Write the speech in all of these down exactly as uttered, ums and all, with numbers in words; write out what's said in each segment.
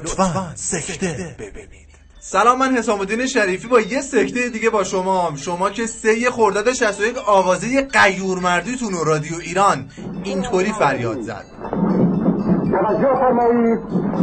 لطفاً سکته ببینید. سلام، من حسام الدین شریفی با یه سکته دیگه با شما هم. شما که سه خرداد شصت و یک آوازه غیور مردیتون و رادیو ایران اینطوری فریاد زد. توجه فرمایید،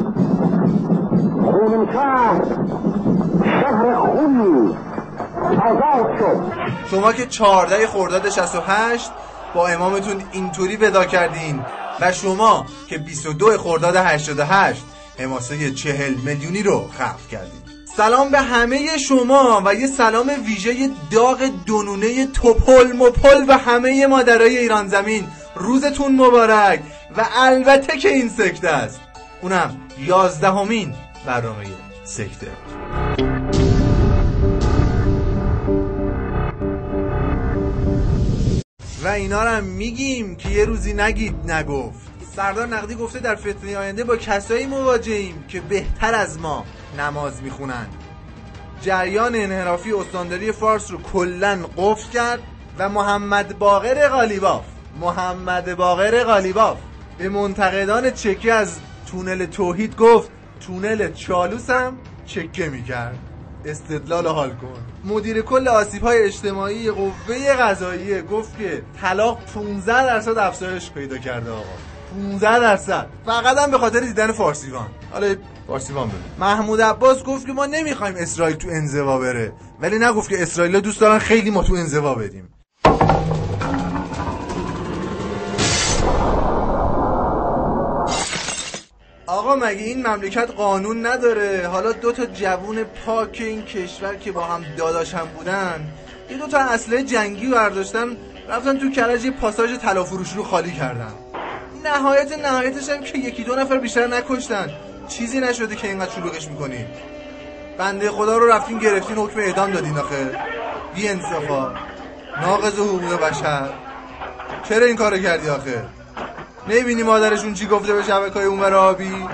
خونشهر شهر خونی آزاد شد. شما که چهارده خرداد شصت و هشت با امامتون اینطوری ودا کردین و شما که بیست و دو خرداد هشتاد و هشت حماسه چهل میلیونی رو خلق کردین. سلام به همه شما و یه سلام ویژه داغ دونونه توپل مپل و همه مادرای ایران زمین. روزتون مبارک و البته که این سکته است، اونم یازدهمین برنامه سکته. و اینا رو هم میگیم که یه روزی نگید نگفت. سردار نقدی گفته در فتنه آینده با کسایی مواجهیم که بهتر از ما نماز میخونن. جریان انحرافی استانداری فارس رو کلن قفل کرد و محمد باقر قالیباف محمد باقر قالیباف به منتقدان چکی از تونل توحید گفت تونل چالوس هم چکه میکرد. استدلال حال کن. مدیر کل آسیب‌های اجتماعی قوه قضاییه گفت که طلاق پانزده درصد افزایش پیدا کرده. آقا پانزده درصد فقط هم به خاطر دیدن فارسیوان. حالا فارسیوان بده. محمود عباس گفت که ما نمیخوایم اسرائیل تو انزوا بره، ولی نگفت که اسرائیل دوست دارن خیلی ما تو انزوا بریم. آقا مگه این مملکت قانون نداره؟ حالا دو تا جوون پاک این کشور که با هم داداشم بودن یه دو تا اسلحه جنگی برداشتن رفتن تو کرج یه پاساژ طلا فروش رو خالی کردن. نهایت نهایتش هم که یکی دو نفر بیشتر نکشتن. چیزی نشده که اینقدر شلوغش میکنین. بنده خدا رو رفتین گرفتین حکم اعدام دادین. آخه بی انصافا، ناقض حقوق بشر. چرا این کارو کردی آخه؟ نمیبینی مادرشون چی گفته به شبکه‌های اونور آبی؟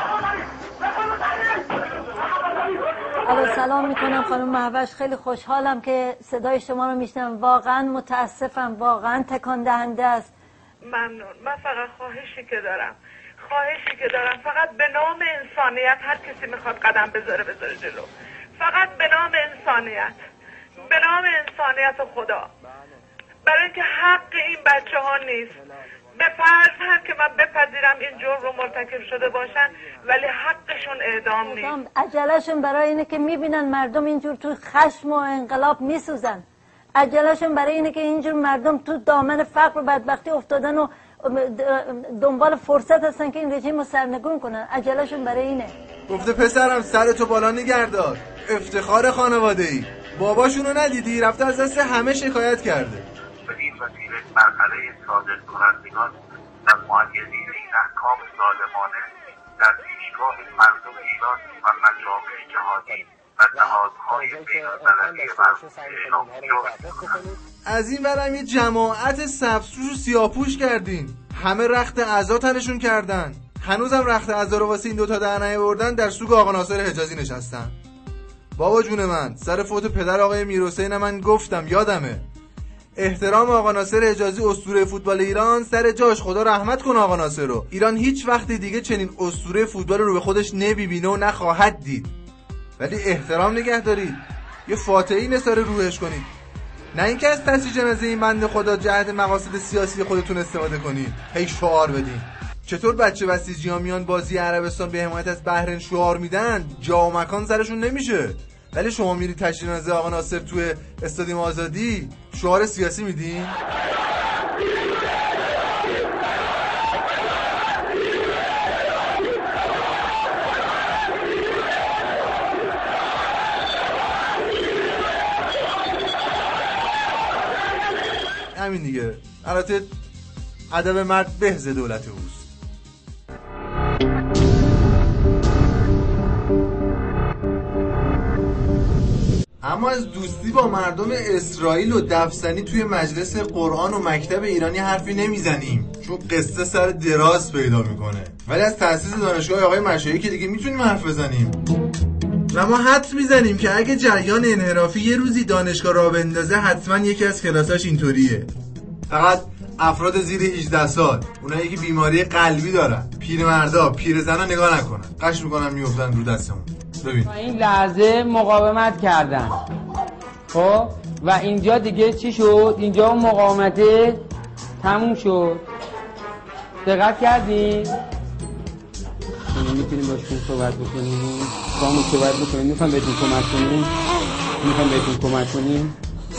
الو سلام میکنم خانم مهوش، خیلی خوشحالم که صدای شما رو میشنم. واقعا متاسفم، واقعا تکان دهنده است. ممنون. من فقط خواهشی که دارم خواهشی که دارم فقط به نام انسانیت هر کسی میخواد قدم بذاره بذاره جلو. فقط به نام انسانیت، به نام انسانیت خدا، برای اینکه حق این بچه ها نیست. به فرض هم که من بپذیرم این جرم رو مرتکب شده باشن، ولی حقشون اعدام نیست. عجلهشون برای اینه که میبینن مردم اینجور تو خشم و انقلاب میسوزن. عجلهشون برای اینه که اینجور مردم تو دامن فقر و بدبختی افتادن و دنبال فرصت هستن که این رژیم رو سرنگون کنن. عجلهشون برای اینه. گفته پسرم سرتو بالا نگردار، افتخار خانواده ای. باباشونو ندیدی؟ رفته از دست همه شکایت کرده. این وسیله مرحله صادر کنندگان و معیدین این احکام ظالمانه در پیشگاه مردم ایران و مجامع جهانی و نهادهای بین‌المللی مردم. از این برم یه جماعت سبزپوش و سیاه‌پوش کردین. همه رخت عزا تنشون کردن. هنوزم رخت عزا رو واسه این دوتا در نیاوردن در سوق آقا ناصر حجازی نشستن. بابا جون من، سر فوت پدر آقای میرحسین من گفتم، یادمه. احترام آقا ناصر حجازی اسطوره فوتبال ایران سر جاش، خدا رحمت کنه آقا ناصر رو. ایران هیچ وقت دیگه چنین اسطوره فوتبال رو به خودش نمیبینه و نخواهد دید. ولی احترام نگه دارید، یه فاتحه‌ای نثار روحش کنید، نه اینکه از تصویر جنازه این بنده خدا جهت مقاصد سیاسی خودتون استفاده کنید. هی شعار بدین. چطور بچه بسیجی‌ها میان بازی عربستان به حمایت از بحرین شعار میدن، جا و مکان سرشون نمیشه، ولی شما میری تشییع جنازه آقا ناصر توی استادیوم آزادی شعار سیاسی میدین؟ همین دیگه. البته ادب مرد بهز دولت اوست. اما از دوستی با مردم اسرائیل و دفسنی توی مجلس قرآن و مکتب ایرانی حرفی نمیزنیم، چون قصه سر دراز پیدا میکنه. ولی از تأسیس دانشگاه آقای مشایی که دیگه میتونیم حرف بزنیم. و ما حدس میزنیم که اگه جریان انحرافی یه روزی دانشگاه را بندازه، حتما یکی از کلاساش اینطوریه. فقط افراد زیر هجده سال، اونایی که بیماری قلبی دارن، پیرمردا، پیرزنا نگاه نکنن، قش میکنن میافتن رو دستمون. ببین تا این لحظه مقاومت کردن. خب و اینجا دیگه چی شد؟ اینجا اون مقاومته تموم شد. دقت کردین؟ میتونیم باشون صحبت بکنیم، با همون صحبت بکنیم. میخوام بهتون کمک کنیم، میخوام بهتون کمک کنیم.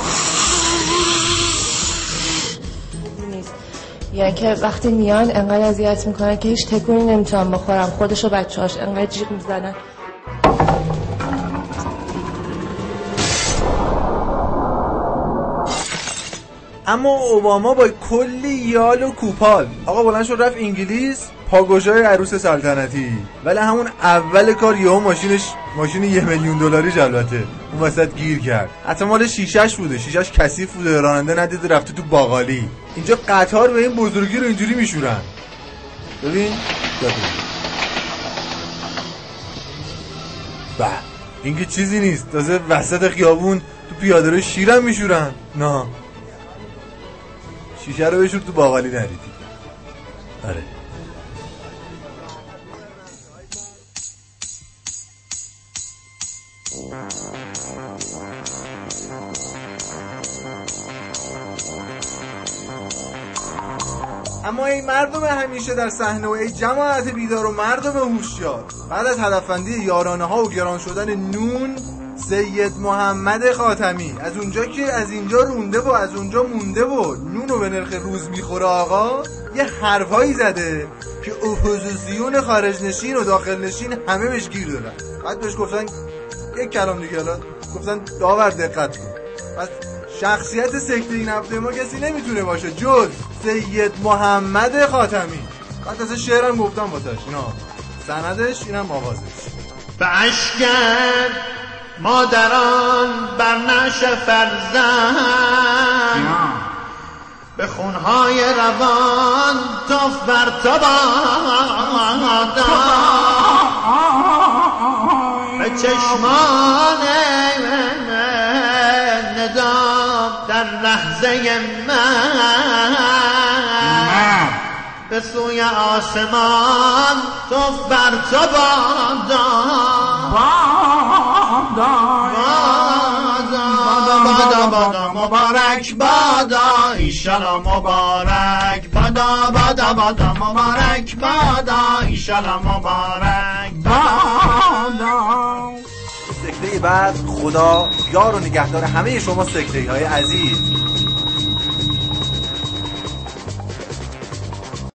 یعنی که وقتی میان انقدر اذیت میکنن که هیچ تکونی نمیتونم بخورم. خودش و بچه‌هاش انقدر جیغ میزنن. اما اوباما با کلی یال و کوپال آقا بلند شد رفت انگلیس، پاگوشای عروس سلطنتی. ولی همون اول کار یهو ماشینش ماشین یه میلیون دلاری البته اون وسط گیر کرد. حتی مال شیشش بوده، شیشش کثیف بوده، راننده ندیده رفته تو باقالی. اینجا قطار به این بزرگی رو اینجوری میشورن. ببین به این که چیزی نیست، تازه وسط خیابون تو پیاده رو شیرم میشورن. نه شیشه رو بشور تو باقالی نریدی. آره اما ای مردم همیشه در صحنه و ای جماعت بیدار و مردم هوشیار، بعد از هدفمندی یارانه ها و گران شدن نون، سید محمد خاتمی از اونجا که از اینجا رونده و از اونجا مونده و نونو به نرخ روز میخوره آقا، یه حرفایی زده که اپوزیسیون خارج نشین و داخل نشین همه بهش گیر دادن. بعد بهش گفتن یک کلام دیگه، الان گفتن داور دقت کن. پس شخصیت سکته این هفته ما کسی نمیتونه باشه جز سید محمد خاتمی. بعد از شعرم گفتم واسش، اینا سندش اینم آوازش. به اشکر مادران بر نشه فرزند، به خونهای روان توف بر تبادان، به چشمان ندام در لحظه من، به سوی آسمان توف بر تبادان، بادا بادا مبارک بادا ایشالا مبارک بادا بادا بادا مبارک بادا ایشالا مبارک بادا. سکته بعد خدا یار و نگهدار همه شما سکته های عزیز.